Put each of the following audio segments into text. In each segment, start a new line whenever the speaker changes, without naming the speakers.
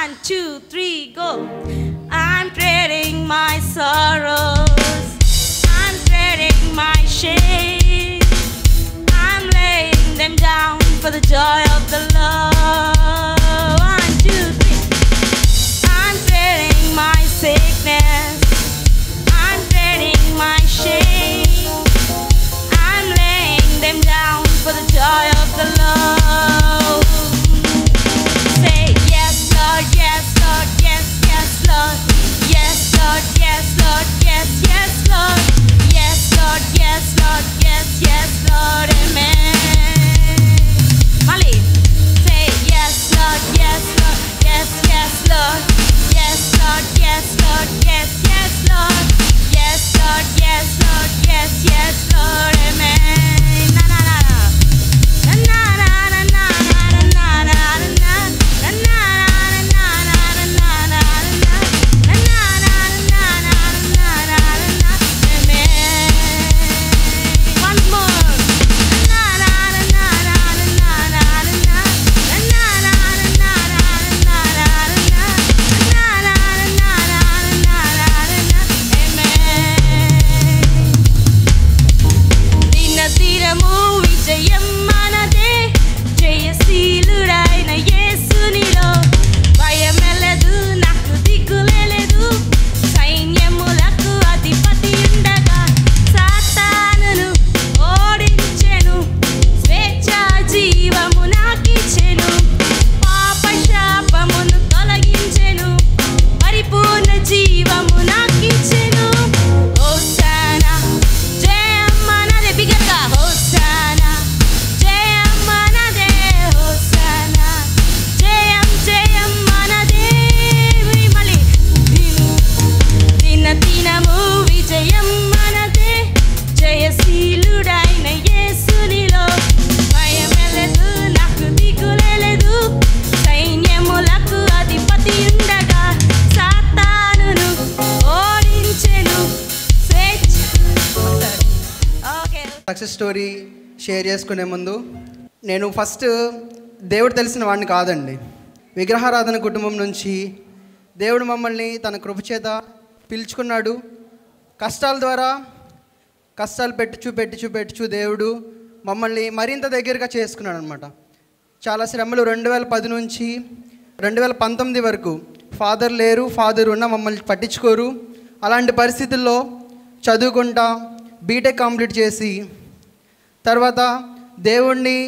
1, 2, 3, go. I'm trading my sorrows, I'm trading my shame, I'm laying them down for the joy of the Lord. 1, 2, 3. I'm trading my sickness, I'm trading my shame, I'm laying them down for the joy of the Lord. Say yes, Lord, yes, Lord, yes, yes, Lord. Yes, Lord, yes, Lord, yes, yes, Lord. Yes, Lord, yes, Lord, yes, yes, Lord, amen. Mali, say yes, Lord, yes, Lord, yes, yes, Lord. Yes, Lord, yes, Lord, yes, yes, Lord. Yes, Lord, yes, Lord, yes, yes, Lord, amen. Na na na na. Na na na na na na na na na. Na na na na na na na na na. Na na na na na na na na. Amen. Once more. Na na na na na na na na. Na na na na na na na na. Na na na na na na na. Amen. దినదినము విజయం మనదే, జయశీలుడైన యేసునిలో భయమెల్లదు, నాకు దిక్కులేదు. సైన్యములకు అధిపతి ఉండగా సాతానును ఓడించెను, స్వేచ్ఛ జీవము నాకిచ్చెను, పాప శాపమును తొలగించెను, పరిపూర్ణ జీవము నాకిచ్చెను. హోసానా జయం మనదే, బిగ్గరగా హోసానా జయం మనదే, హోసానా జయం జయం మనదే. మళ్ళీ దినదినము విజయం మనదే, జయశీలుడైన యేసునిలో భయమెల్లదు, నాకు దిగులేదు. సైన్యములకు అధిపతి ఉండగా సాతానును ఓడించెను, స్వేచ్ఛ. ఓకే.
సక్సెస్ స్టోరీ షేర్ చేసుకునే ముందు నేను ఫస్ట్ దేవుడు తెలిసిన వాడిని కాదండి. విగ్రహారాధన కుటుంబం నుంచి దేవుడు మమ్మల్ని తన కృపచేత పిలుచుకున్నాడు. కష్టాల ద్వారా కష్టాలు పెట్టు దేవుడు మమ్మల్ని మరింత దగ్గరగా చేసుకున్నాడు అనమాట. చాలా శ్రమలు 2010 నుంచి 2019 వరకు ఫాదర్ లేరు, ఫాదర్ ఉన్న మమ్మల్ని పట్టించుకోరు. అలాంటి పరిస్థితుల్లో చదువుకుంటా బీటెక్ కంప్లీట్ చేసి తర్వాత దేవుణ్ణి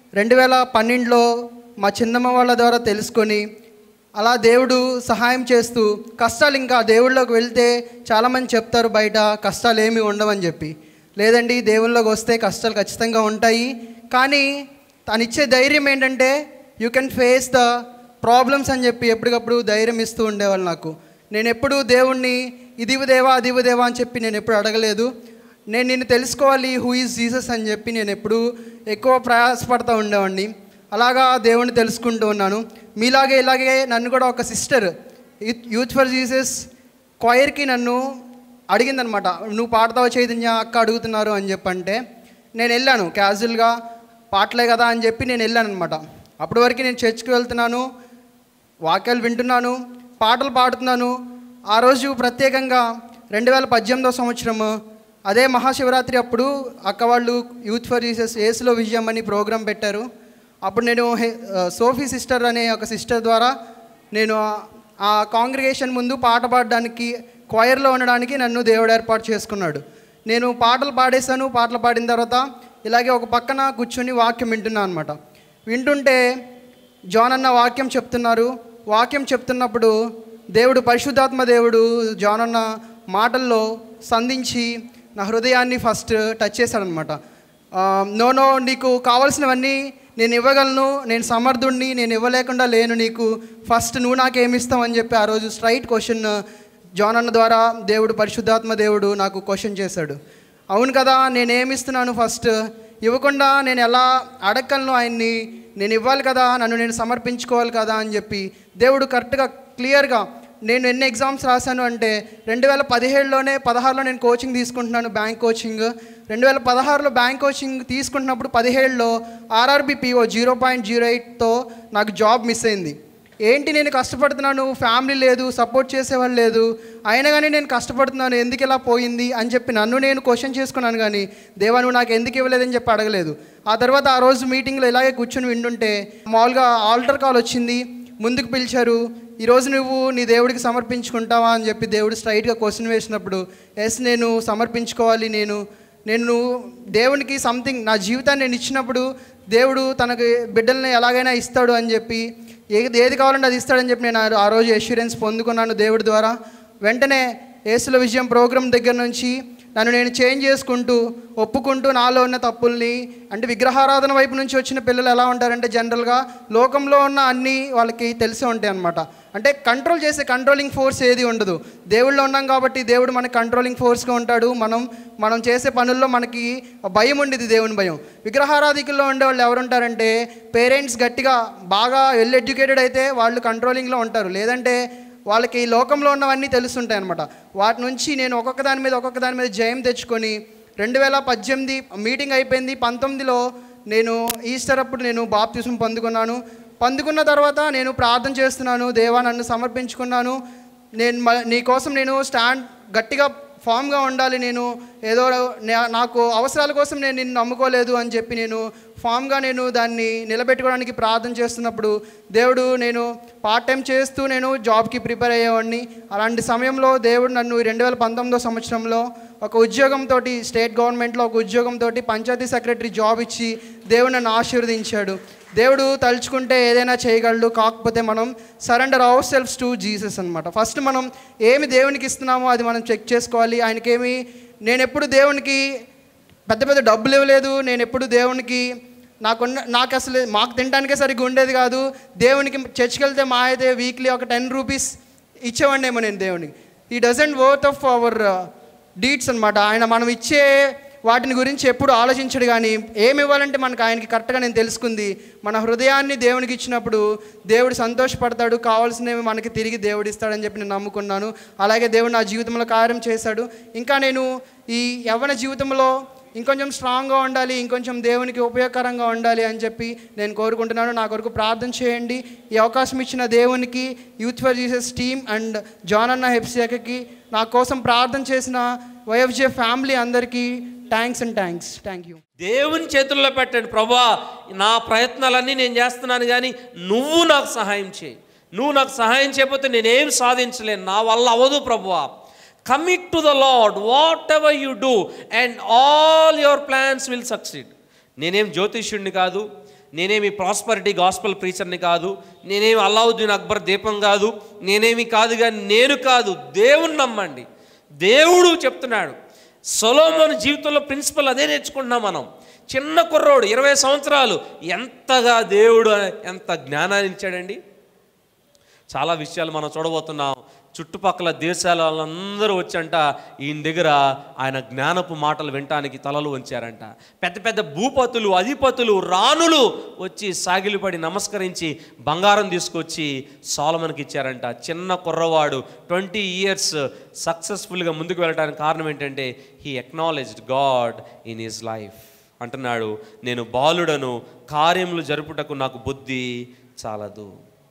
2012లో మా చిన్నమ్మ వాళ్ళ ద్వారా తెలుసుకొని అలా దేవుడు సహాయం చేస్తూ కష్టాలు ఇంకా దేవుళ్ళలోకి వెళ్తే చాలామంది చెప్తారు బయట కష్టాలు ఏమీ ఉండవని చెప్పి. లేదండి, దేవుళ్ళలోకి వస్తే కష్టాలు ఖచ్చితంగా ఉంటాయి, కానీ తను ఇచ్చే ధైర్యం ఏంటంటే you can face the problems అని చెప్పి ఎప్పటికప్పుడు ధైర్యం ఇస్తూ ఉండేవాళ్ళు నాకు. నేను ఎప్పుడు దేవుణ్ణి ఇదివు దేవా అదివు దేవా అని చెప్పి నేను ఎప్పుడు అడగలేదు. నేను నిన్ను తెలుసుకోవాలి, హూ ఈజ్ జీసస్ అని చెప్పి నేను ఎప్పుడు ఎక్కువ ప్రయాసపడుతూ ఉండేవాడిని. అలాగా దేవుణ్ణి తెలుసుకుంటూ ఉన్నాను. ఇలాగే నన్ను కూడా ఒక సిస్టర్ యూత్ ఫర్ జీసస్ క్వైర్కి నన్ను అడిగిందనమాట, నువ్వు పాడతావా చైతన్య అక్క అడుగుతున్నారు అని చెప్పంటే నేను వెళ్ళాను. క్యాజువల్గా పాటలే కదా అని చెప్పి నేను వెళ్ళాను అనమాట. అప్పటి వరకు నేను చర్చ్కి వెళ్తున్నాను, వాక్యాలు వింటున్నాను, పాటలు పాడుతున్నాను. ఆ రోజు ప్రత్యేకంగా 2018వ సంవత్సరం అదే మహాశివరాత్రి అప్పుడు అక్క వాళ్ళు యూత్ ఫర్ జీసస్ ఏసులో విజయం అని ప్రోగ్రాం పెట్టారు. అప్పుడు నేను సోఫీ సిస్టర్ అనే ఒక సిస్టర్ ద్వారా నేను ఆ కాంగ్రిగేషన్ ముందు పాట పాడడానికి క్వైర్లో ఉండడానికి నన్ను దేవుడు ఏర్పాటు చేసుకున్నాడు. నేను పాటలు పాడేశాను. పాటలు పాడిన తర్వాత ఇలాగే ఒక పక్కన కూర్చొని వాక్యం వింటున్నాను అనమాట. వింటుంటే జాన్ అన్న వాక్యం చెప్తున్నారు. వాక్యం చెప్తున్నప్పుడు దేవుడు పరిశుద్ధాత్మ దేవుడు జాన్ అన్న మాటల్లో సంధించి నా హృదయాన్ని ఫస్ట్ టచ్ చేశాడనమాట. నో నీకు కావాల్సినవన్నీ నేను ఇవ్వగలను, నేను సమర్థుడిని, నేను ఇవ్వలేకుండా లేను, నీకు ఫస్ట్ నువ్వు నాకేమిస్తావు అని చెప్పి ఆ రోజు స్ట్రైట్ క్వశ్చన్ జాన్ అన్న ద్వారా దేవుడు పరిశుద్ధాత్మ దేవుడు నాకు క్వశ్చన్ చేశాడు. అవును కదా, నేనేమిస్తున్నాను, ఫస్ట్ ఇవ్వకుండా నేను ఎలా అడగలను ఆయన్ని, నేను ఇవ్వాలి కదా, నన్ను నేను సమర్పించుకోవాలి కదా అని చెప్పి దేవుడు కరెక్ట్గా క్లియర్గా నేను ఎన్ని ఎగ్జామ్స్ రాశాను అంటే 2016లో నేను కోచింగ్ తీసుకుంటున్నాను, బ్యాంక్ కోచింగ్. 2016లో బ్యాంక్ కోచింగ్ తీసుకుంటున్నప్పుడు 17లో RRB PO 0.08తో నాకు జాబ్ మిస్ అయింది. ఏంటి నేను కష్టపడుతున్నాను, ఫ్యామిలీ లేదు, సపోర్ట్ చేసేవాళ్ళు లేదు, అయినా కానీ నేను కష్టపడుతున్నాను, ఎందుకు ఇలా పోయింది అని చెప్పి నన్ను నేను క్వశ్చన్ చేసుకున్నాను. కానీ దేవా నువ్వు నాకు ఎందుకు ఇవ్వలేదని చెప్పి అడగలేదు. ఆ తర్వాత ఆ రోజు మీటింగ్లో ఇలాగే కూర్చొని వింటుంటే మామూలుగా ఆల్టర్ కాల్ వచ్చింది, ముందుకు పిలిచారు. ఈరోజు నువ్వు నీ దేవుడికి సమర్పించుకుంటావా అని చెప్పి దేవుడు స్ట్రైట్గా క్వశ్చన్ వేసినప్పుడు ఎస్ నేను సమర్పించుకోవాలి, నేను దేవునికి సంథింగ్ నా జీవితాన్ని నేను ఇచ్చినప్పుడు దేవుడు తనకి బిడ్డల్ని ఎలాగైనా ఇస్తాడు అని చెప్పి ఏది కావాలంటే అది ఇస్తాడని చెప్పి నేను ఆ రోజు ఎష్యూరెన్స్ పొందుకున్నాను దేవుడి ద్వారా. వెంటనే యేసుల విజయం ప్రోగ్రాం దగ్గర నుంచి నన్ను నేను చేంజ్ చేసుకుంటూ ఒప్పుకుంటూ నాలో ఉన్న తప్పుల్ని, అంటే విగ్రహారాధన వైపు నుంచి వచ్చిన పిల్లలు ఎలా ఉంటారంటే జనరల్గా లోకంలో ఉన్న అన్నీ వాళ్ళకి తెలిసే ఉంటాయి అన్నమాట. అంటే కంట్రోల్ చేసే కంట్రోలింగ్ ఫోర్స్ ఏది ఉండదు. దేవుళ్ళో ఉన్నాం కాబట్టి దేవుడు మనకి కంట్రోలింగ్ ఫోర్స్గా ఉంటాడు. మనం చేసే పనుల్లో మనకి భయం ఉండేది, దేవుని భయం. విగ్రహారాధికుల్లో ఉండే వాళ్ళు ఎవరుంటారంటే పేరెంట్స్ గట్టిగా బాగా వెల్ ఎడ్యుకేటెడ్ అయితే వాళ్ళు కంట్రోలింగ్లో ఉంటారు, లేదంటే వాళ్ళకి లోకంలో ఉన్నవన్నీ తెలుస్తుంటాయి అనమాట. వాటి నుంచి నేను ఒక్కొక్క దాని మీద జయం తెచ్చుకొని 2018 మీటింగ్ అయిపోయింది. 19లో నేను ఈస్టర్ అప్పుడు నేను బాప్తిసం పొందుకున్న తర్వాత నేను ప్రార్థన చేస్తున్నాను, దేవా నన్ను సమర్పించుకున్నాను, నీ కోసం నేను స్టాండ్ గట్టిగా ఫామ్గా ఉండాలి, నేను ఏదో నాకు అవసరాల కోసం నేను నిన్ను నమ్ముకోలేదు అని చెప్పి నేను ఫామ్గా నేను దాన్ని నిలబెట్టుకోవడానికి ప్రార్థన చేస్తున్నప్పుడు దేవుడు, నేను పార్ట్ టైం చేస్తూ నేను జాబ్కి ప్రిపేర్ అయ్యేవాడిని. అలాంటి సమయంలో దేవుడు నన్ను 2019 సంవత్సరంలో ఒక ఉద్యోగంతో, స్టేట్ గవర్నమెంట్లో ఒక ఉద్యోగంతో పంచాయతీ సెక్రటరీ జాబ్ ఇచ్చి దేవుడు నన్ను ఆశీర్వదించాడు. దేవుడు తలుచుకుంటే ఏదైనా చేయగలడు, కాకపోతే మనం surrender our selves to Jesus అనమాట. ఫస్ట్ మనం ఏమి దేవునికి ఇస్తున్నామో అది మనం చెక్ చేసుకోవాలి. ఆయనకేమి నేను ఎప్పుడు దేవునికి పెద్ద డబ్బులు ఇవ్వలేదు, నేను ఎప్పుడు దేవునికి నాకు అసలు మాకు తినడానికే సరిగ్గా ఉండేది కాదు. దేవునికి చర్చ్కి వెళ్తే మా అయితే వీక్లీ ఒక 10 రూపీస్ ఇచ్చేవాడినేమో నేను దేవునికి. ఈ doesn't worth of our deeds అనమాట. ఆయన మనం ఇచ్చే వాటిని గురించి ఎప్పుడు ఆలోచించడు. కానీ ఏమి ఇవ్వాలంటే మనకు ఆయనకి కరెక్ట్గా నేను తెలుసుకుంది, మన హృదయాన్ని దేవునికి ఇచ్చినప్పుడు దేవుడు సంతోషపడతాడు, కావాల్సినవి మనకి తిరిగి దేవుడు ఇస్తాడని చెప్పి నేను నమ్ముకున్నాను. అలాగే దేవుడు నా జీవితంలో కార్యం చేశాడు. ఇంకా నేను ఈ యవ్వన జీవితంలో ఇంకొంచెం స్ట్రాంగ్గా ఉండాలి, ఇంకొంచెం దేవునికి ఉపయోగకరంగా ఉండాలి అని చెప్పి నేను కోరుకుంటున్నాను. నా కొరకు ప్రార్థన చేయండి. ఈ అవకాశం ఇచ్చిన దేవునికి, youth for Jesus team and John అన్న హెప్సియాకి, నా కోసం ప్రార్థన చేసిన వైఎఫ్జే ఫ్యామిలీ అందరికీ థ్యాంక్ యూ.
దేవుని చేతుల్లో పెట్టండి. ప్రభువా నా ప్రయత్నాలన్నీ నేను చేస్తున్నాను, కానీ నువ్వు నాకు సహాయం చేయి. నువ్వు నాకు సహాయం చేయకపోతే నేనేం సాధించలేను, నా వల్ల అవ్వదు ప్రభువా. Commit to the Lord whatever you do and all your plans will succeed. నేనేం జ్యోతిష్యుడిని కాదు, నేనేమి ప్రాస్పరిటీ గాస్పల్ ప్రీచర్ని కాదు, నేనేమి అల్లావుద్దీన్ అక్బర్ దీపం కాదు, నేనేమి కాదు, కానీ నేను కాదు, దేవుని నమ్మండి. దేవుడు చెప్తున్నాడు. సొలొమోను జీవితంలో ప్రిన్సిపల్ అదే నేర్చుకుంటున్నాం మనం. చిన్న కుర్రోడు 20 సంవత్సరాలు ఎంతగా దేవుడు ఎంత జ్ఞానాన్ని ఇచ్చాడండి. చాలా విషయాలు మనం చూడబోతున్నాం. చుట్టుపక్కల దేశాల వాళ్ళందరూ వచ్చంట ఈయన దగ్గర ఆయన జ్ఞానపు మాటలు వినటానికి తలలు వంచారంట. పెద్ద పెద్ద భూపతులు, అధిపతులు, రాణులు వచ్చి సాగిలిపడి నమస్కరించి బంగారం తీసుకొచ్చి సొలొమోనుకి ఇచ్చారంట. చిన్న కుర్రవాడు 20 years సక్సెస్ఫుల్గా ముందుకు వెళ్ళడానికి కారణం ఏంటంటే he acknowledged God in his life. అంటున్నాడు, నేను బాలుడను, కార్యములు జరుపుటకు నాకు బుద్ధి చాలదు.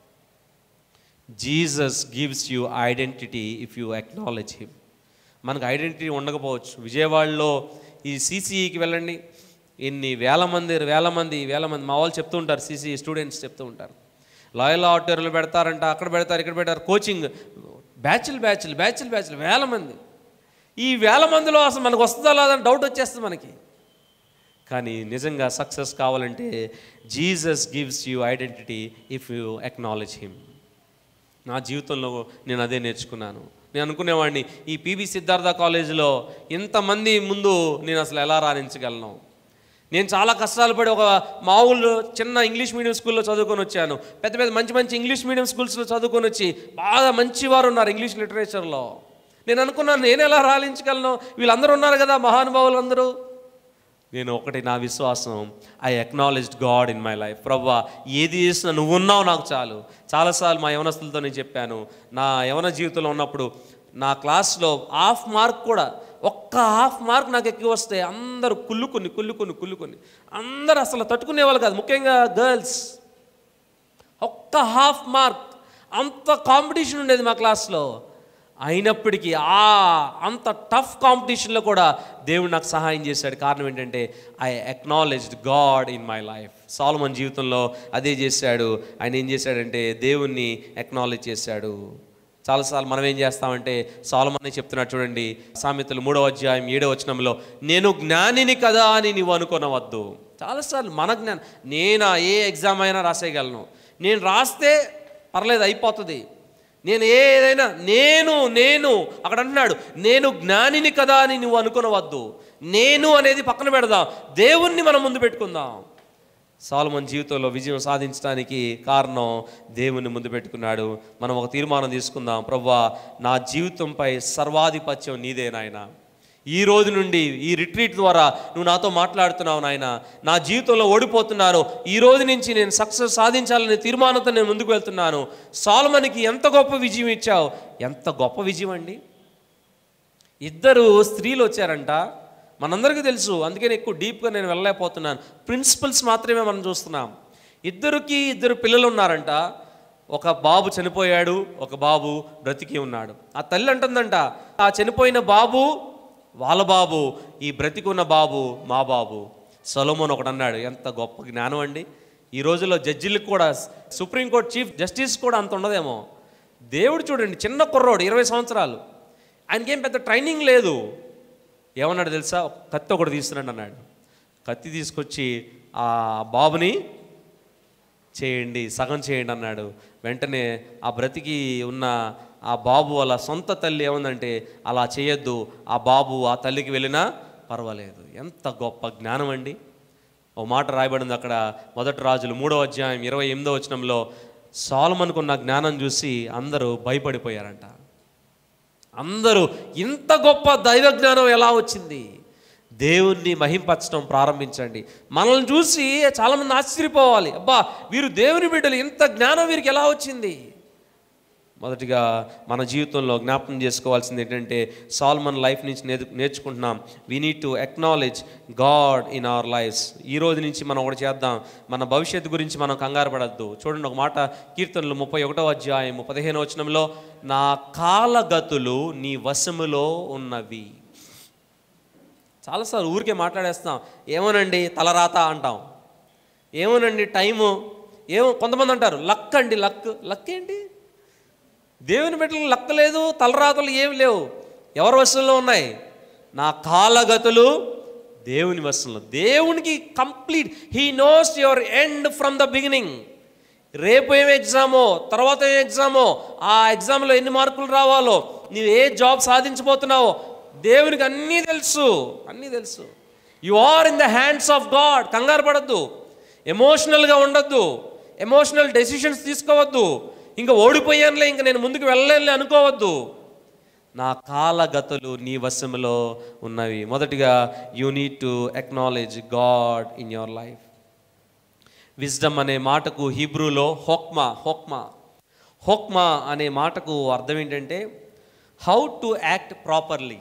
Jesus gives you identity if you acknowledge him. మనకు ఐడెంటిటీ ఉండకపోవచ్చు. విజయవాడలో ఈ సిసిఈకి వెళ్ళండి, ఎన్ని వేల మంది మా వాళ్ళు చెప్తూ ఉంటారు, సిసిఈ స్టూడెంట్స్ చెప్తూ ఉంటారు. లాయల్ ఆడిటోరియంలో పెడతారంట, అక్కడ పెడతారు, ఇక్కడ పెడతారు, కోచింగ్ బ్యాచ్లు వేల మంది. ఈ వేల మందిలో అసలు మనకు వస్తుందా లేదని డౌట్ వచ్చేస్తుంది మనకి. కానీ నిజంగా సక్సెస్ కావాలంటే Jesus gives you identity if you acknowledge him. నా జీవితంలో నేను అదే నేర్చుకున్నాను. నేను అనుకునేవాడిని ఈ పిబి సిద్ధార్థ కాలేజీలో ఇంతమంది ముందు నేను అసలు ఎలా రాణించగలను. నేను చాలా కష్టాలు పడి ఒక మామూలు చిన్న ఇంగ్లీష్ మీడియం స్కూల్లో చదువుకొని వచ్చాను. పెద్ద మంచి ఇంగ్లీష్ మీడియం స్కూల్స్లో చదువుకొని వచ్చి బాగా మంచివారు ఉన్నారు ఇంగ్లీష్ లిటరేచర్లో. నేను అనుకున్నాను నేను ఎలా రాణించగలను, వీళ్ళందరూ ఉన్నారు కదా మహానుభావులు అందరూ. నేను ఒకటి, నా విశ్వాసం, I acknowledged God in my life. ప్రభువా ఏది చేసినా నువ్వు ఉన్నావు నాకు చాలు. చాలాసార్లు మా యవనస్తులతో నేను చెప్పాను, నా యవన జీవితంలో ఉన్నప్పుడు నా క్లాస్లో ఒక్క హాఫ్ మార్క్ నాకు ఎక్కువ వస్తే అందరూ కుళ్ళుకొని అందరూ అసలు తట్టుకునేవాళ్ళు కాదు, ముఖ్యంగా గర్ల్స్. ఒక్క హాఫ్ మార్క్ అంత కాంపిటీషన్ ఉండేది మా క్లాస్లో. అయినప్పటికీ అంత టఫ్ కాంపిటీషన్లో కూడా దేవుడు నాకు సహాయం చేశాడు. కారణం ఏంటంటే I acknowledged God in my life. Solomon జీవితంలో అదే చేశాడు. ఆయన ఏం చేశాడంటే దేవుణ్ణి అక్నాలెడ్జ్ చేశాడు. చాలాసార్లు మనం ఏం చేస్తామంటే సొలొమోనే చెప్తున్నాడు చూడండి, సామెతలు 3వ అధ్యాయం 7వ వచనంలో, నేను జ్ఞానిని కదా అని నీవు అనుకోనవద్దు. చాలాసార్లు మన జ్ఞానం, నేను ఏ ఎగ్జామ్ అయినా రాసేయగలను, నేను రాస్తే పర్లేదు అయిపోతుంది, నేను ఏదైనా నేను అక్కడ అంటున్నాడు, నేను జ్ఞానిని కదా అని నువ్వు అనుకోనవద్దు. నేను అనేది పక్కన పెడదాం, దేవుణ్ణి మనం ముందు పెట్టుకుందాం. సొలొమోన్ జీవితంలో విజయం సాధించడానికి కారణం దేవుణ్ణి ముందు పెట్టుకున్నాడు. మనం ఒక తీర్మానం తీసుకుందాం, ప్రభువా నా జీవితంపై సర్వాధిపత్యం నీదే నాయనా. ఈ రోజు నుండి ఈ రిట్రీట్ ద్వారా నువ్వు నాతో మాట్లాడుతున్నావు నాయన. నా జీవితంలో ఓడిపోతున్నాను, ఈ రోజు నుంచి నేను సక్సెస్ సాధించాలనే తీర్మానంతో నేను ముందుకు వెళ్తున్నాను. సొలొమోనుకి ఎంత గొప్ప విజయం ఇచ్చావు. ఎంత గొప్ప విజయం అండి. 2 స్త్రీలు వచ్చారంట, మనందరికీ తెలుసు, అందుకే ఎక్కువ డీప్గా నేను వెళ్ళలేకపోతున్నాను. ప్రిన్సిపల్స్ మాత్రమే మనం చూస్తున్నాం. 2 పిల్లలు ఉన్నారంట. ఒక బాబు చనిపోయాడు, ఒక బాబు బ్రతికి ఉన్నాడు. ఆ తల్లి అంటుందంట, ఆ చనిపోయిన బాబు వాళ్ళ బాబు, ఈ బ్రతికున్న బాబు మా బాబు. సొలొమోన్ ఒకడు అన్నాడు. ఎంత గొప్ప జ్ఞానం అండి. ఈ రోజుల్లో జడ్జిలకు కూడా, సుప్రీంకోర్టు చీఫ్ జస్టిస్ కూడా అంత ఉండదేమో. దేవుడు చూడండి, చిన్న కుర్రోడు 20 సంవత్సరాలు, ఆయనకేం పెద్ద ట్రైనింగ్ లేదు. ఏమన్నాడు తెలుసా, కత్తి ఒకటి తీస్తున్నాడు అన్నాడు. కత్తి తీసుకొచ్చి ఆ బాబుని చేయండి, సగం చేయండి అన్నాడు. వెంటనే ఆ బ్రతికి ఉన్న ఆ బాబు వాళ్ళ సొంత తల్లి ఏముందంటే, అలా చేయొద్దు, ఆ బాబు ఆ తల్లికి వెళ్ళినా పర్వాలేదు. ఎంత గొప్ప జ్ఞానం అండి. ఓ మాట రాయబడింది అక్కడ, 1 రాజులు 3వ అధ్యాయం 28వ వచనంలో, సొలొమోనుకున్న జ్ఞానం చూసి అందరూ భయపడిపోయారంట. అందరూ, ఇంత గొప్ప దైవ జ్ఞానం ఎలా వచ్చింది? దేవుణ్ణి మహింపరచడం ప్రారంభించండి. మనల్ని చూసి చాలామంది ఆశ్చర్యపోవాలి, అబ్బా వీరు దేవుని బిడ్డలు, ఇంత జ్ఞానం వీరికి ఎలా వచ్చింది? మొదటిగా మన జీవితంలో జ్ఞాపకం చేసుకోవాల్సింది ఏంటంటే, సొలొమోన్ లైఫ్ నుంచి నేర్చుకుంటున్నాం, we need to acknowledge God in our lives. ఈ రోజు నుంచి మనం ఒకటి చేద్దాం, మన భవిష్యత్తు గురించి మనం కంగారు పడద్దు. చూడండి ఒక మాట, కీర్తనలు 31వ అధ్యాయం 15వ వచనంలో, నా కాలగతులు నీ వశములో ఉన్నవి. చాలాసార్లు ఊరికే మాట్లాడేస్తాం, ఏమోనండి తలరాత అంటాం, ఏమోనండి టైము, కొంతమంది అంటారు లక్ అండి, లక్ ఏంటి? దేవుని బిడ్డలకు లక్ లేదు, తలరాతలు ఏమి లేవు. ఎవరి వశంలో ఉన్నాయి? నా కాలగతులు దేవుని వశంలో. దేవునికి complete, he knows your end from the beginning. రేపు ఏం ఎగ్జామో, తర్వాత ఏం ఎగ్జామో, ఆ ఎగ్జామ్లో ఎన్ని మార్కులు రావాలో, నీవు ఏ జాబ్ సాధించబోతున్నావో, దేవునికి అన్నీ తెలుసు. You are in the hands of God. కంగారు పడద్దు, ఎమోషనల్గా ఉండద్దు, ఎమోషనల్ డెసిషన్స్ తీసుకోవద్దు. ఇంకా ఓడిపోయానులే, ఇంకా నేను ముందుకు వెళ్ళలేనులే అనుకోవద్దు. నా కాలగతులు నీ వశములో ఉన్నవి. మొదటిగా you need to acknowledge God in your life. Wisdom అనే మాటకు హీబ్రూలో హోక్మా అనే మాటకు అర్థం ఏంటంటే హౌ టు యాక్ట్ ప్రాపర్లీ.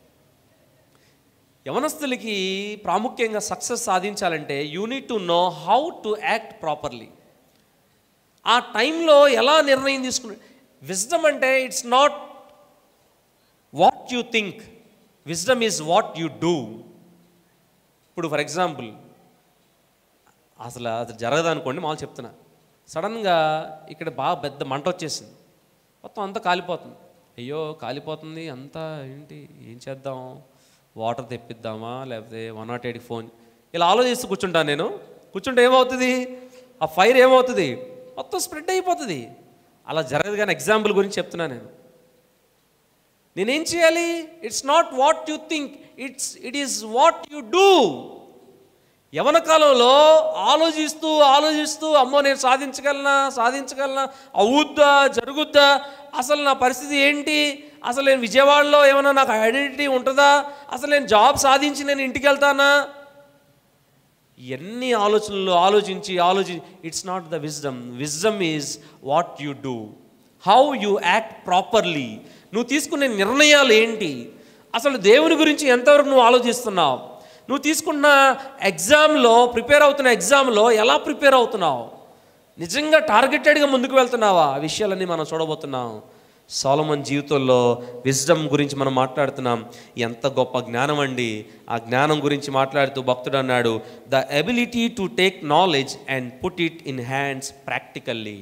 యవనస్తులకి ప్రాముఖ్యంగా సక్సెస్ సాధించాలంటే you need to know how to act properly. ఆ టైంలో ఎలా నిర్ణయం తీసుకుని. విజ్డమ్ అంటే it's not what you think, wisdom is what you do. ఇప్పుడు ఫర్ ఎగ్జాంపుల్, అసలు అది జరగదు అనుకోండి, మామూలు చెప్తున్నా, సడన్గా ఇక్కడ బాగా పెద్ద మంట వచ్చేసింది, మొత్తం అంతా కాలిపోతుంది. అయ్యో కాలిపోతుంది అంతా, ఏంటి ఏం చేద్దాం, వాటర్ తెప్పిద్దామా లేకపోతే 108కి ఫోన్, ఇలా ఆలోచిస్తూ కూర్చుంటాను. నేను కూర్చుంటే ఏమవుతుంది, ఆ ఫైర్ ఏమవుతుంది, మొత్తం స్ప్రెడ్ అయిపోతుంది. అలా జరగదు. కానీ ఎగ్జాంపుల్ గురించి చెప్తున్నాను నేనేం చేయాలి? It's not what you think, it is what you do. యవన కాలంలో ఆలోచిస్తూ అమ్మో నేను సాధించగలనా, అవుద్దా, జరుగుద్దా, అసలు నా పరిస్థితి ఏంటి, అసలు నేను విజయవాడలో ఏమైనా నాకు ఐడెంటిటీ ఉంటుందా, అసలు నేను జాబ్ సాధించి నేను ఇంటికి వెళ్తానా, ఎన్ని ఆలోచించి it's not the wisdom. Wisdom is what you do, how you act properly. నువ్వు తీసుకునే నిర్ణయాలు ఏంటి, అసలు దేవుని గురించి ఎంతవరకు నువ్వు ఆలోచిస్తున్నావు, నువ్వు తీసుకున్న ప్రిపేర్ అవుతున్న ఎగ్జామ్లో ఎలా ప్రిపేర్ అవుతున్నావు, నిజంగా టార్గెటెడ్గా ముందుకు వెళ్తున్నావా? ఆ విషయాలన్నీ మనం చూడబోతున్నాం. సొలొమోన్ జీవితంలో విజ్డమ్ గురించి మనం మాట్లాడుతున్నాం. ఎంత గొప్ప జ్ఞానం అండి. ఆ జ్ఞానం గురించి మాట్లాడుతూ భక్తుడు అన్నాడు, the ability to take knowledge and put it in hands practically.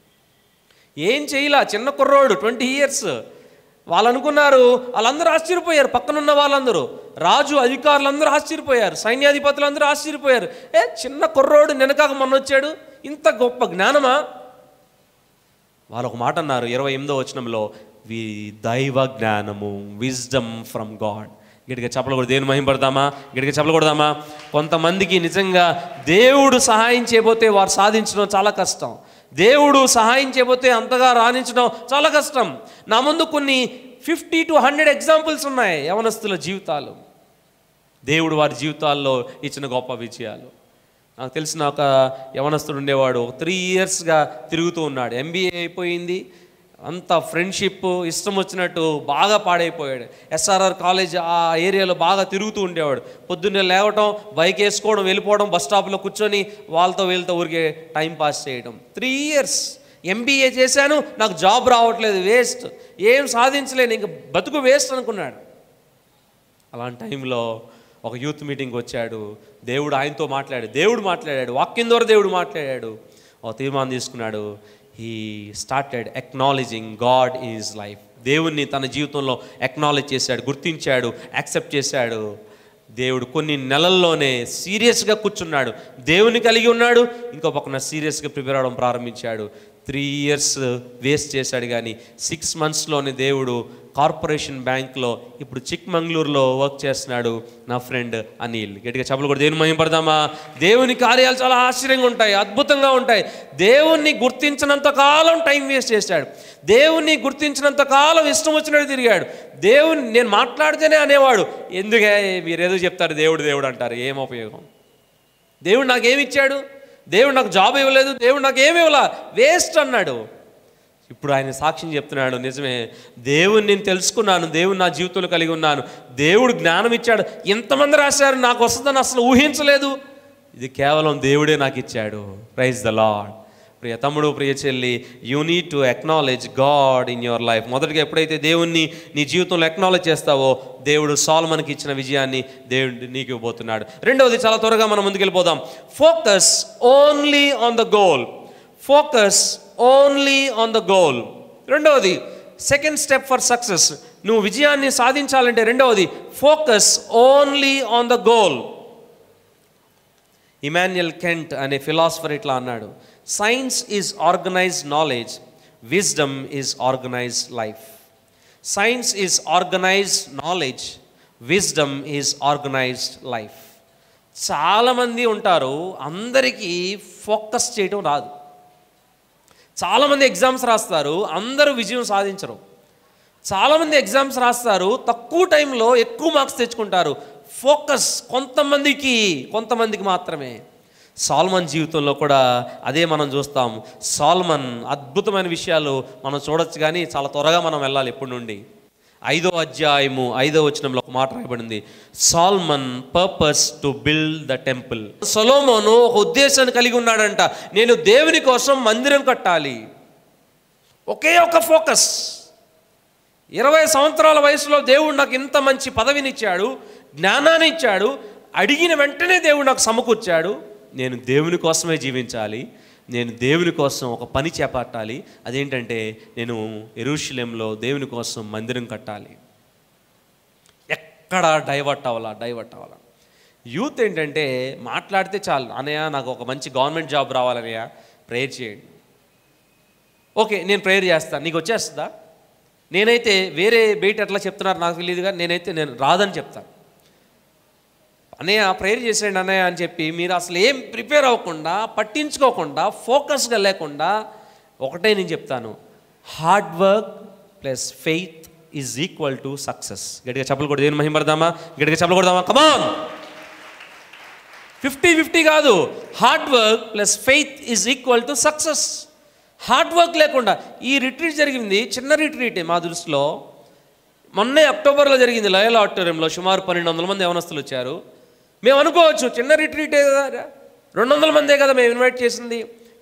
ఏం చేయలా, చిన్న కుర్రోడు 20 years. వాళ్ళు అనుకున్నారు, వాళ్ళందరూ ఆశ్చర్యపోయారు, పక్కనున్న వాళ్ళందరూ, రాజు అధికారులందరూ ఆశ్చర్యపోయారు, సైన్యాధిపతులందరూ ఆశ్చర్యపోయారు. చిన్న కుర్రోడు నినకాక మొన్న వచ్చాడు, ఇంత గొప్ప జ్ఞానమా? వాళ్ళు ఒక మాట అన్నారు 28వ వచనంలో, దైవ జ్ఞానము, విజ్డమ్ ఫ్రమ్ గాడ్. గట్టిగా చెప్పలకూడదు, దేని మహింపడదామా? గట్టిగా చెప్పలకూడదామా? కొంతమందికి నిజంగా దేవుడు సహాయం చేయబోతే వారు సాధించడం చాలా కష్టం. దేవుడు సహాయం చేయబోతే అంతగా రాణించడం చాలా కష్టం. నా ముందు కొన్ని 50 to 100 ఎగ్జాంపుల్స్ ఉన్నాయి యవనస్తుల జీవితాలు, దేవుడు వారి జీవితాల్లో ఇచ్చిన గొప్ప విజయాలు. నాకు తెలిసిన ఒక యవనస్తుడు ఉండేవాడు, 3 yearsగా తిరుగుతూ ఉన్నాడు. MBA అయిపోయింది, అంత ఫ్రెండ్షిప్ ఇష్టం వచ్చినట్టు బాగా పాడైపోయాడు. SRR కాలేజ్ ఆ ఏరియాలో బాగా తిరుగుతూ ఉండేవాడు. పొద్దున్నే లేవటం, బైక్ వేసుకోవడం, వెళ్ళిపోవడం, బస్ స్టాప్లో కూర్చొని వాళ్ళతో వీళ్ళతో ఊరికే టైం పాస్ చేయడం. 3 years MBA చేశాను, నాకు జాబ్ రావట్లేదు, వేస్ట్, ఏం సాధించలేను, ఇంక బతుకు వేస్ట్ అనుకున్నాడు. అలాంటి టైంలో ఒక యూత్ మీటింగ్కి వచ్చాడు. దేవుడు ఆయనతో మాట్లాడాడు, వాక్యం ద్వారా దేవుడు మాట్లాడాడు. ఒక తీర్మానం తీసుకున్నాడు. He started acknowledging God in his life. దేవుణ్ణి తన జీవితంలో ఎక్నాలజ్ చేశాడు, గుర్తించాడు, యాక్సెప్ట్ చేశాడు. దేవుడు కొన్ని నెలల్లోనే సీరియస్గా కూర్చున్నాడు, దేవుని కలిగి ఉన్నాడు, ఇంకో పక్కన సీరియస్గా ప్రిపేర్ అవ్వడం ప్రారంభించాడు. 3 years వేస్ట్ చేశాడు, కానీ 6 monthsలోనే దేవుడు కార్పొరేషన్ బ్యాంక్లో, ఇప్పుడు చిక్మంగళూరులో వర్క్ చేస్తున్నాడు నా ఫ్రెండ్ అనిల్. గట్టిగా చెప్పలు కూడా దేవుని మహిమపడదామా? దేవుని కార్యాలు చాలా ఆశ్చర్యంగా ఉంటాయి, అద్భుతంగా ఉంటాయి. దేవుణ్ణి గుర్తించినంత కాలం టైం వేస్ట్ చేశాడు, దేవుణ్ణి గుర్తించినంత కాలం ఇష్టం వచ్చినట్టు తిరిగాడు. దేవుని నేను మాట్లాడితేనే అనేవాడు, ఎందుకే మీరేదో చెప్తారు, దేవుడు దేవుడు అంటారు, ఏం ఉపయోగం? దేవుడు నాకేమిచ్చాడు? దేవుడు నాకు జాబ్ ఇవ్వలేదు, దేవుడు నాకు ఏమి ఇవ్వలా, వేస్ట్ అన్నాడు. ఇప్పుడు ఆయన సాక్ష్యం చెప్తున్నాడు, నిజమే, దేవుని నేను తెలుసుకున్నాను, దేవుని నా జీవితంలో కలిగి ఉన్నాను, దేవుడు జ్ఞానం ఇచ్చాడు. ఎంతమంది రాశారు, నాకు వస్తుందని అసలు ఊహించలేదు, ఇది కేవలం దేవుడే నాకు ఇచ్చాడు. Praise the lord. ప్రియ తమ్ముడు, ప్రియ చెల్లి, you need to acknowledge God in your life. మొదటిగా ఎప్పుడైతే దేవుణ్ణి నీ జీవితంలో అక్నాలెడ్జ్ చేస్తావో, దేవుడు సొలొమోనుకి ఇచ్చిన విజయాన్ని దేవుడు నీకు ఇవ్వబోతున్నాడు. రెండవది, చాలా త్వరగా మనం ముందుకెళ్ళిపోదాం. Focus only on the goal. Focus only on the goal. రెండవది, సెకండ్ స్టెప్ ఫర్ సక్సెస్. నువ్వు విజయాన్ని సాధించాలంటే రెండవది, focus only on the goal. Immanuel Kant అనే ఫిలాసఫర్ ఇట్లా అన్నాడు, science is organised knowledge, wisdom is organised life. Science is organised knowledge, wisdom is organised life. చాలామంది ఉంటారు, అందరికీ ఫోకస్ చేయడం రాదు. చాలామంది ఎగ్జామ్స్ రాస్తారు, అందరూ విజయం సాధించరు. చాలామంది ఎగ్జామ్స్ రాస్తారు, తక్కువ టైంలో ఎక్కువ మార్క్స్ తెచ్చుకుంటారు. ఫోకస్ కొంతమందికి మాత్రమే. సొలొమోన్ జీవితంలో కూడా అదే మనం చూస్తాం. సొలొమోన్ అద్భుతమైన విషయాలు మనం చూడొచ్చు, కానీ చాలా త్వరగా మనం వెళ్ళాలి. ఎప్పటి నుండి 5వ అధ్యాయము 5వ వచనంలో ఒక మాట రాయబడింది, Solomon purpose to build the temple. Solomon ఒక ఉద్దేశాన్ని కలిగి ఉన్నాడంట, నేను దేవుని కోసం మందిరం కట్టాలి. ఒకే ఒక ఫోకస్. 20 సంవత్సరాల వయసులో దేవుడు నాకు ఇంత మంచి పదవినిచ్చాడు, జ్ఞానాన్ని ఇచ్చాడు, అడిగిన వెంటనే దేవుడు నాకు సమకూర్చాడు. నేను దేవుని కోసమే జీవించాలి, నేను దేవుని కోసం ఒక పని చేపట్టాలి. అదేంటంటే నేను యెరూషలేంలో దేవుని కోసం మందిరం కట్టాలి. ఎక్కడ డైవర్ట్ అవ్వాలా. యూత్ ఏంటంటే మాట్లాడితే చాలు, అన్నయ్య నాకు ఒక మంచి గవర్నమెంట్ జాబ్ రావాలన్నయ్య, ప్రేయర్ చేయండి. ఓకే, నేను ప్రేయర్ చేస్తాను, నీకు వచ్చేస్తుందా? నేనైతే వేరే బయట ఎట్లా చెప్తున్నారు నాకు తెలియదు, కానీ నేను రాదని చెప్తాను. అన్నయ్య ప్రేయర్ చేసేయండి అన్నయ్య అని చెప్పి మీరు అసలు ఏం ప్రిపేర్ అవ్వకుండా, పట్టించుకోకుండా, ఫోకస్గా లేకుండా, ఒకటే నేను చెప్తాను, hard work plus faith is equal to success. గట్టిగా చెప్పకూడదు, దేని మహిమపడదామా? గట్టిగా చెప్పకూడదామా? కమాన్, 50-50 కాదు, hard work plus faith is equal to success. Hard work లేకుండా ఈ రిట్రీట్ జరిగింది, చిన్న రిట్రీటే మా దృష్టిలో. మొన్నే అక్టోబర్లో జరిగింది లయోలా ఆడిటోరియంలో, సుమారు 1200 మంది యవనస్తులు వచ్చారు. మేము అనుకోవచ్చు చిన్న రిట్రీటే కదా, 200 మందే కదా మేము ఇన్వైట్ చేసింది,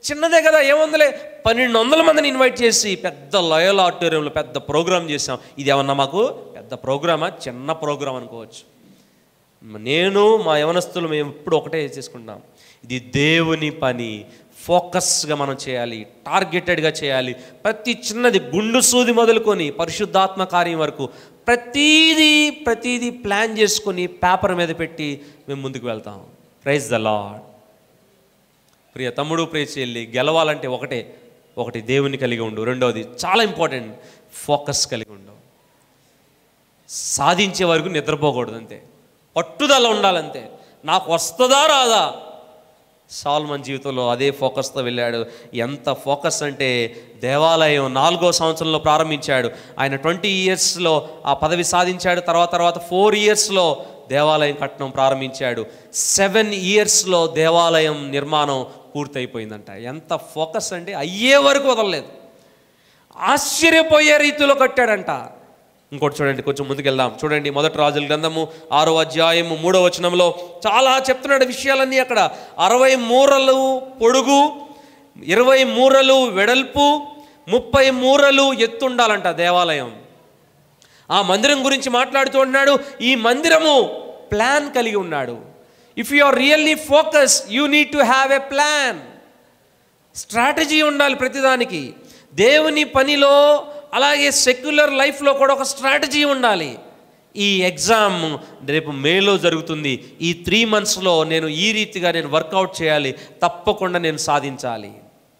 చిన్నదే కదా, ఏముందలే. 1200 మందిని ఇన్వైట్ చేసి పెద్ద లయోలా ఆడిటోరియంలో పెద్ద ప్రోగ్రామ్ చేసాం. ఇది ఏమన్నా మాకు పెద్ద ప్రోగ్రామా? చిన్న ప్రోగ్రాం అనుకోవచ్చు. నేను మా యవనస్తులు మేము ఎప్పుడు ఒకటే చేసుకుంటాం, ఇది దేవుని పని, ఫోకస్గా మనం చేయాలి, టార్గెటెడ్గా చేయాలి. ప్రతి చిన్నది గుండు సూది మొదలుకొని పరిశుద్ధాత్మ కార్యం వరకు ప్రతీదీ ప్లాన్ చేసుకొని పేపర్ మీద పెట్టి మేము ముందుకు వెళ్తాం. Praise the lord. ప్రియ తమ్ముడు, ప్రియ చెల్లి, గెలవాలంటే ఒకటి దేవుని కలిగి ఉండు. రెండవది చాలా ఇంపార్టెంట్, ఫోకస్ కలిగి ఉండు. సాధించే వరకు నిద్రపోకూడదు, అంతే. పట్టుదల ఉండాలంతే. నాకు వస్తుందా రాదా? సాల్మన్ జీవితంలో అదే ఫోకస్తో వెళ్ళాడు. ఎంత ఫోకస్ అంటే దేవాలయం 4వ సంవత్సరంలో ప్రారంభించాడు. ఆయన 20 ఇయర్స్లో ఆ పదవి సాధించాడు. తర్వాత 4 ఇయర్స్లో దేవాలయం కట్టడం ప్రారంభించాడు. 7 ఇయర్స్లో దేవాలయం నిర్మాణం పూర్తయిపోయిందంట. ఎంత ఫోకస్ అంటే అయ్యే వరకు వదలలేదు. ఆశ్చర్యపోయే రీతిలో కట్టాడంట. ఇంకోటి చూడండి, కొంచెం ముందుకెళ్దాం. చూడండి, 1 రాజుల గ్రంథము 6వ అధ్యాయము 3వ వచనంలో చాలా చెప్తున్నాడు విషయాలన్నీ. అక్కడ 60 మూరలు పొడుగు, 20 మూరలు వెడల్పు, 30 మూరలు ఎత్తుండాలంట దేవాలయం. ఆ మందిరం గురించి మాట్లాడుతూ ఉన్నాడు. ఈ మందిరము ప్లాన్ కలిగి ఉన్నాడు. If you are really focus, you need to have a plan. Strategy ఉండాలి ప్రతిదానికి. దేవుని పనిలో అలాగే సెక్యులర్ లైఫ్లో కూడా ఒక స్ట్రాటజీ ఉండాలి. ఈ ఎగ్జామ్ రేపు మేలో జరుగుతుంది. ఈ 3 monthsలో నేను ఈ రీతిగా నేను వర్కౌట్ చేయాలి, తప్పకుండా నేను సాధించాలి.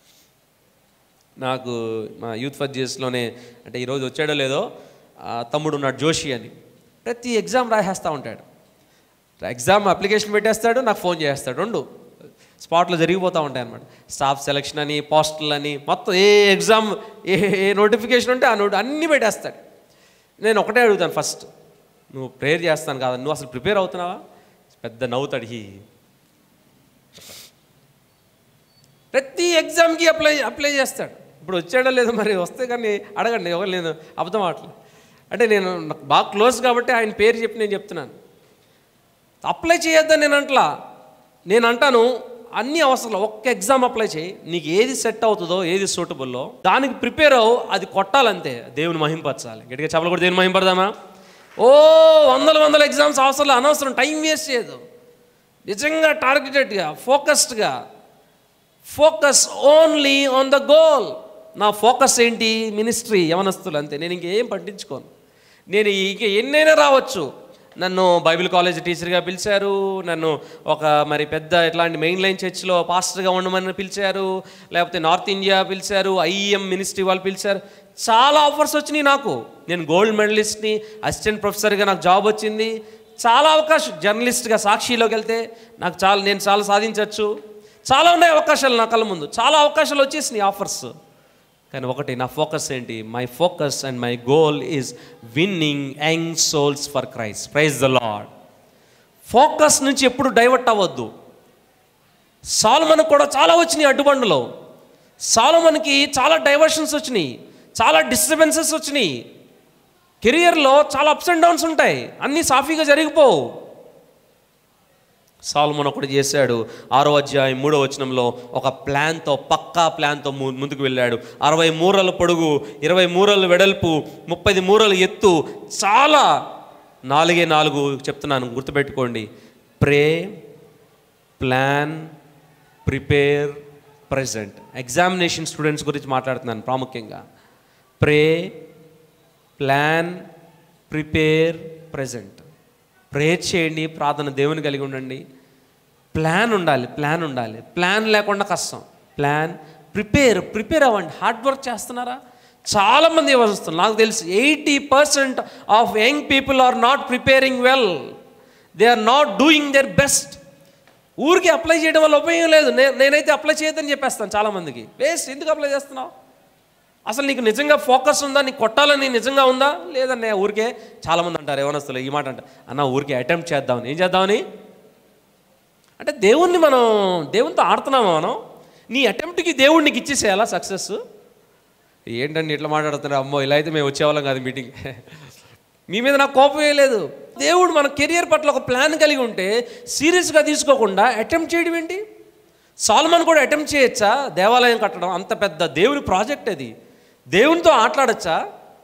నాకు మా యూత్ ఫస్ట్ అంటే ఈరోజు వచ్చాడో లేదో తమ్ముడు ఉన్నాడు, జోషి అని. ప్రతి ఎగ్జామ్ రాసేస్తూ ఉంటాడు. ఎగ్జామ్ అప్లికేషన్ పెట్టేస్తాడు, నాకు ఫోన్ చేస్తాడు. 2 స్పాట్లో జరిగిపోతూ ఉంటాయి అన్నమాట. స్టాఫ్ సెలక్షన్ అని, పోస్టల్ అని, మొత్తం ఏ ఎగ్జామ్ ఏ నోటిఫికేషన్ ఉంటే ఆ అన్నీ పెట్టేస్తాడు. నేను ఒకటే అడుగుతాను ఫస్ట్, నువ్వు ప్రేయర్ చేస్తాను కాదా, నువ్వు అసలు ప్రిపేర్ అవుతున్నావా? పెద్ద నవ్వుతాడు. ప్రతి ఎగ్జామ్కి అప్లై చేస్తాడు. ఇప్పుడు వచ్చాడో లేదో మరి, వస్తే కానీ అడగండి, ఎవరు నేను అబద్ధం ఆటలు. అంటే నేను నాకు బాగా క్లోజ్ కాబట్టి ఆయన పేరు చెప్పి నేను చెప్తున్నాను. అప్లై చేయొద్దని నేను అంటాను, అన్నీ అవసరం. ఒక్క ఎగ్జామ్ అప్లై చేయి, నీకు ఏది సెట్ అవుతుందో, ఏది సూటబుల్లో దానికి ప్రిపేర్ అవ్వు, అది కొట్టాలంతే. దేవుని మహింపరచాలి. గట్టిగా చెప్పలు కూడా దేవుని మహింపడదామా? వందల ఎగ్జామ్స్ అవసరం, అనవసరం, టైం వేస్ట్ చేయదు. నిజంగా టార్గెటెడ్గా, ఫోకస్డ్గా, focus only on the goal. నా ఫోకస్ ఏంటి? మినిస్ట్రీ, యవనస్తులు, అంతే. నేను ఇంకేం పట్టించుకోను. నేను ఇంక ఎన్నైనా రావచ్చు. నన్ను బైబిల్ కాలేజ్ టీచర్గా పిలిచారు, నన్ను ఒక మరి పెద్ద ఇట్లాంటి మెయిన్ లైన్ చర్చ్లో పాస్టర్గా ఉండమని పిలిచారు, లేకపోతే నార్త్ ఇండియా పిలిచారు, ఐఎం మినిస్ట్రీ వాళ్ళు పిలిచారు. చాలా ఆఫర్స్ వచ్చినాయి నాకు. నేను గోల్డ్ మెడలిస్ట్ని, అసిస్టెంట్ ప్రొఫెసర్గా నాకు జాబ్ వచ్చింది. చాలా అవకాశం, జర్నలిస్ట్గా సాక్షిలోకి వెళ్తే నేను చాలా సాధించవచ్చు. చాలా ఉన్నాయి అవకాశాలు నా కళ్ళ ముందు, చాలా అవకాశాలు వచ్చేసినాయి, ఆఫర్స్. కానీ ఒకటి, నా ఫోకస్ ఏంటి? My focus and my goal is winning young souls for Christ. Praise the Lord. Focus నుంచి ఎప్పుడు డైవర్ట్ అవ్వద్దు. సాలొమోనుకు కూడా చాలా వచ్చినాయి అడ్డుబండలో. సాలొమోనుకి చాలా డైవర్షన్స్ వచ్చినాయి, చాలా డిస్టర్బెన్సెస్ వచ్చినాయి. కెరియర్లో చాలా అప్స్ అండ్ డౌన్స్ ఉంటాయి, అన్నీ సాఫీగా జరిగిపోవు. సాలొమోను ఒకటి చేశాడు. 6వ అధ్యాయం 3వ వచనంలో ఒక ప్లాన్తో, పక్కా ప్లాన్తో ముందుకు వెళ్ళాడు. 60 మూరలు పొడుగు, 20 మూరలు వెడల్పు, 30 మూరలు ఎత్తు, చాలా 4 చెప్తున్నాను, గుర్తుపెట్టుకోండి. Pray, plan, prepare, present. Examination students గురించి మాట్లాడుతున్నాను ప్రాముఖ్యంగా. Pray, plan, prepare, present. Prayer చేయండి, ప్రార్థన దేవుని కలిగి ఉండండి. ప్లాన్ ఉండాలి. ప్లాన్ లేకుండా కష్టం. ప్లాన్, ప్రిపేర్ అవ్వండి. హార్డ్ వర్క్ చేస్తున్నారా? చాలామంది వస్తున్నారు. నాకు తెలిసి 80% of young people are not preparing well. They are not doing their best. ఊరికి అప్లై చేయడం వల్ల ఉపయోగం లేదు. నేనైతే అప్లై చేయొద్దని చెప్పేస్తాను చాలామందికి. వేస్ట్, ఎందుకు అప్లై చేస్తున్నావు? అసలు నీకు నిజంగా ఫోకస్ ఉందా? నీకు కొట్టాలని నిజంగా ఉందా? లేదన్నయ్య, ఊరికే. చాలామంది అంటారు, యవనస్తులు ఈ మాట అంటారు, అన్న ఊరికే అటెంప్ట్ చేద్దామని. ఏం చేద్దామని అంటే దేవునితో ఆడుతున్నామా మనం? నీ అటెంప్ట్కి దేవుడు నీకు ఇచ్చేసేయాలా సక్సెస్? ఏంటండి ఇట్లా మాట్లాడుతున్నారు? అమ్మో, ఇలా అయితే మేము వచ్చేవాళ్ళం కాదు మీటింగ్. మీ మీద నాకు కోపమే లేదు. దేవుడు మన కెరియర్ పట్ల ఒక ప్లాన్ కలిగి ఉంటే సీరియస్గా తీసుకోకుండా అటెంప్ట్ చేయడం ఏంటి? సొలొమోన్ కూడా అటెంప్ట్ చేయొచ్చా దేవాలయం కట్టడం? అంత పెద్ద దేవుని ప్రాజెక్ట్ అది. దేవునితో ఆటలాడచ్చా?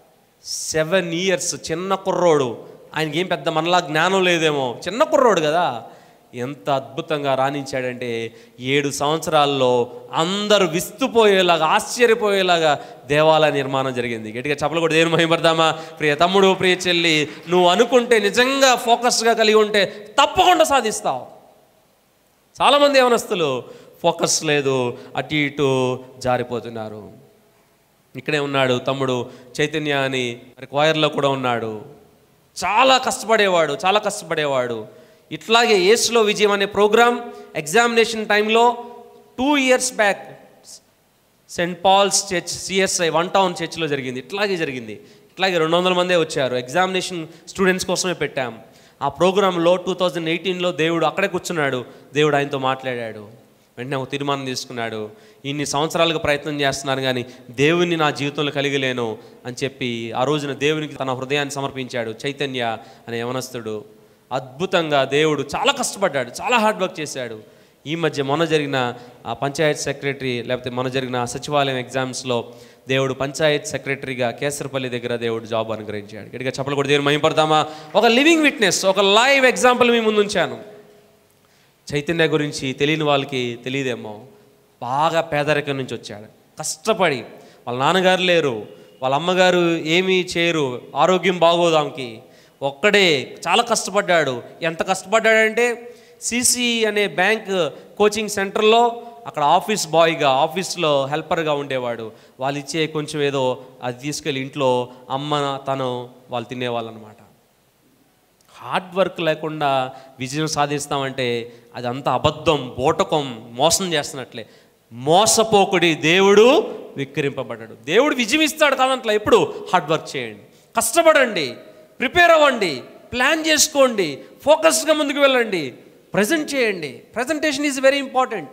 7 years చిన్న కుర్రోడు, ఆయనకి ఏం పెద్ద మనలా జ్ఞానం లేదేమో, చిన్న కుర్రోడు కదా, ఎంత అద్భుతంగా రాణించాడంటే 7 సంవత్సరాల్లో అందరూ విస్తుపోయేలాగా, ఆశ్చర్యపోయేలాగా దేవాలయ నిర్మాణం జరిగింది. గట్టిగా చప్పలు కూడా దేవుని మహిమపడదామా? ప్రియ తమ్ముడు, ప్రియ చెల్లి, నువ్వు అనుకుంటే, నిజంగా ఫోకస్గా కలిగి ఉంటే తప్పకుండా సాధిస్తావు. చాలామంది యవనస్తులు ఫోకస్ లేదు, అటు ఇటు జారిపోతున్నారు. ఇక్కడే ఉన్నాడు తమ్ముడు చైతన్య అని, మరి క్వైర్లో కూడా ఉన్నాడు. చాలా కష్టపడేవాడు. ఇట్లాగే యేసులో విజయం అనే ప్రోగ్రామ్ ఎగ్జామినేషన్ టైంలో 2 years back Saint Paul's church CSI 1 Town చర్చ్లో జరిగింది. ఇట్లాగే 200 మందే వచ్చారు. ఎగ్జామినేషన్ స్టూడెంట్స్ కోసమే పెట్టాం. ఆ ప్రోగ్రాంలో 2018లో దేవుడు అక్కడే కూర్చున్నాడు. దేవుడు ఆయనతో మాట్లాడాడు. వెంటనే ఒక తీర్మానం తీసుకున్నాడు. ఇన్ని సంవత్సరాలుగా ప్రయత్నం చేస్తున్నాను కానీ దేవుణ్ణి నా జీవితంలో కలిగలేను అని చెప్పి ఆ రోజున దేవునికి తన హృదయాన్ని సమర్పించాడు. చైతన్య అనే యవనస్తుడు అద్భుతంగా, దేవుడు చాలా కష్టపడ్డాడు, చాలా హార్డ్ వర్క్ చేశాడు. ఈ మధ్య మొన్న జరిగిన పంచాయత్ సెక్రటరీ, లేకపోతే మొన్న జరిగిన సచివాలయం ఎగ్జామ్స్లో దేవుడు పంచాయత్ సెక్రటరీగా కేసరపల్లి దగ్గర దేవుడు జాబ్ అనుగ్రహించాడు. గట్టిగా చప్పలు కూడా దేవుని మహిమపడదామా? ఒక లివింగ్ విట్నెస్, ఒక లైవ్ ఎగ్జాంపుల్ మీ ముందు ఉంచాను. చైతన్య గురించి తెలియని వాళ్ళకి తెలియదేమో, బాగా పేదరికం నుంచి వచ్చాడు. కష్టపడి, వాళ్ళ నాన్నగారు లేరు, వాళ్ళ అమ్మగారు ఏమీ చేయరు, ఆరోగ్యం బాగోదు ఆమెకి, ఒక్కడే చాలా కష్టపడ్డాడు. ఎంత కష్టపడ్డాడంటే సిసి అనే బ్యాంక్ కోచింగ్ సెంటర్లో అక్కడ ఆఫీస్ బాయ్గా, ఆఫీస్లో హెల్పర్గా ఉండేవాడు. వాళ్ళు ఇచ్చే కొంచెం ఏదో అది తీసుకెళ్ళి ఇంట్లో అమ్మ తను వాళ్ళు తినేవాళ్ళు అనమాట. హార్డ్ వర్క్ లేకుండా విజయం సాధిస్తామంటే అదంతా అబద్ధం, బోటకం, మోసం చేస్తున్నట్లే. మోసపోకుడి దేవుడు విక్రింపబడ్డాడు. దేవుడు విజయం ఇస్తాడు కాదంట్లా. ఎప్పుడు హార్డ్ వర్క్ చేయండి, కష్టపడండి, ప్రిపేర్ అవ్వండి, ప్లాన్ చేసుకోండి, ఫోకస్గా ముందుకు వెళ్ళండి, ప్రజెంట్ చేయండి. Presentation is very important.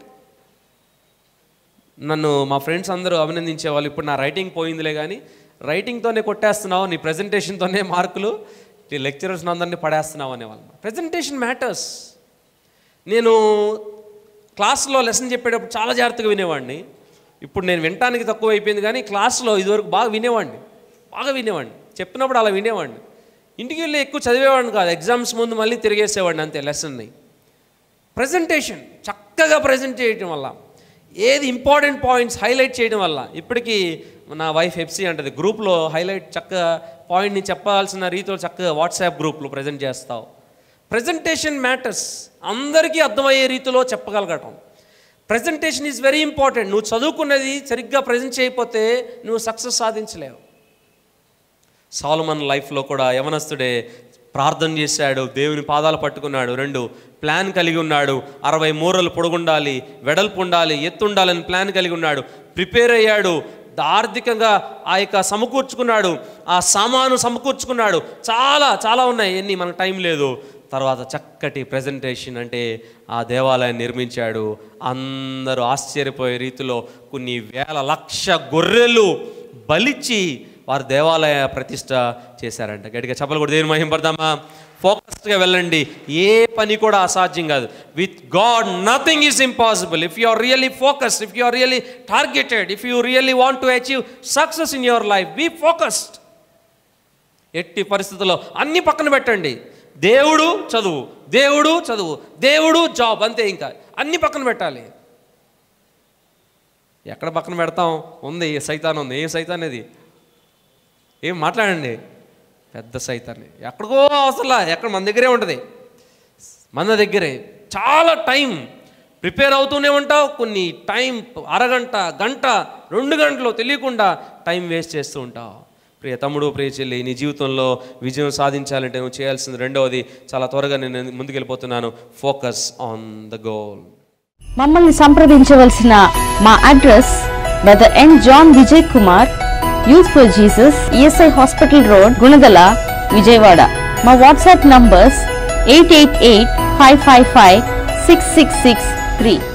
నన్ను మా ఫ్రెండ్స్ అందరూ అభినందించేవాళ్ళు, ఇప్పుడు నా రైటింగ్ పోయిందిలే కానీ రైటింగ్తోనే కొట్టేస్తున్నావు, నీ ప్రజెంటేషన్తోనే మార్కులు, నీ లెక్చరర్స్ అందరినీ పడేస్తున్నావు అనేవాళ్ళు. Presentation matters. నేను క్లాస్లో లెసన్ చెప్పేటప్పుడు చాలా జాగ్రత్తగా వినేవాడిని. ఇప్పుడు నేను వినటానికి తక్కువ అయిపోయింది కానీ క్లాస్లో ఇదివరకు బాగా వినేవాడిని. చెప్పినప్పుడు అలా వినేవాడిని. ఇంటికి వెళ్ళి ఎక్కువ చదివేవాడిని కాదు, ఎగ్జామ్స్ ముందు మళ్ళీ తిరిగేసేవాడిని అంతే లెసన్ని. ప్రజెంటేషన్ చక్కగా ప్రజెంట్ చేయడం వల్ల, ఏది ఇంపార్టెంట్ పాయింట్స్ హైలైట్ చేయడం వల్ల, ఇప్పటికీ నా వైఫ్ ఎఫ్సీ అంటది, గ్రూప్లో హైలైట్ చక్కగా పాయింట్ని చెప్పాల్సిన రీతిలో చక్కగా వాట్సాప్ గ్రూప్లో ప్రజెంట్ చేస్తావు. Presentation matters. అందరికీ అర్థమయ్యే రీతిలో చెప్పగలగటం. Presentation is very important. నువ్వు చదువుకున్నది సరిగ్గా ప్రజెంట్ చేయకపోతే నువ్వు సక్సెస్ సాధించలేవు. సొలొమోన్ లైఫ్లో కూడా యవనస్తుడే ప్రార్థన చేశాడు, దేవుని పాదాలు పట్టుకున్నాడు, 2 ప్లాన్ కలిగి ఉన్నాడు. 60 మూరలు పొడుగుండాలి, వెడల్పు ఉండాలి, ఎత్తు ఉండాలని ప్లాన్ కలిగి ఉన్నాడు. ప్రిపేర్ అయ్యాడు, ఆర్థికంగా ఆ యొక్క సమకూర్చుకున్నాడు, ఆ సామాను సమకూర్చుకున్నాడు. చాలా ఉన్నాయి, ఎన్ని మనకు టైం లేదు. తర్వాత చక్కటి ప్రజెంటేషన్ అంటే ఆ దేవాలయాన్ని నిర్మించాడు. అందరూ ఆశ్చర్యపోయే రీతిలో కొన్ని వేల లక్ష గొర్రెలు బలిచ్చి వారు దేవాలయ ప్రతిష్ట చేశారంట. గట్టిగా చప్పలు కూడా దేవుని మహిమపడదామా? ఫోకస్డ్గా వెళ్ళండి, ఏ పని కూడా అసాధ్యం కాదు. With God nothing is impossible. If you are really focused, if you are really targeted, if you really want to achieve success in your life, be focused. ఎట్టి పరిస్థితుల్లో అన్ని పక్కన పెట్టండి. దేవుడు చదువు, దేవుడు జాబ్, అంతే. ఇంకా అన్ని పక్కన పెట్టాలి. ఎక్కడ పక్కన పెడతాం? ఉంది, సైతాన్ ఉంది. ఏ సైతాన్ అది? ఏం మాట్లాడండి? పెద్ద సైతాన్ని. ఎక్కడికో అవసరంలా, ఎక్కడ మన దగ్గరే ఉంటుంది. మన దగ్గరే చాలా టైం ప్రిపేర్ అవుతూనే ఉంటావు. కొన్ని టైం అరగంట, గంట, 2 గంటలు తెలియకుండా టైం వేస్ట్ చేస్తూ ఉంటావు. ప్రియ తమ్ముడు, ప్రియ చెల్లి, నీ జీవితంలో విజయం సాధించాలంటే నువ్వు చేయాల్సింది రెండవది, చాలా త్వరగా నేను ముందుకెళ్ళిపోతున్నాను, ఫోకస్ ఆన్ ద గోల్.
మమ్మల్ని సంప్రదించవలసిన మా address brother N John Vijay Kumar, youth for Jesus, ESI hospital road, Gunadala, Vijayawada. మా వాట్సాప్ నంబర్స్ 8885556663.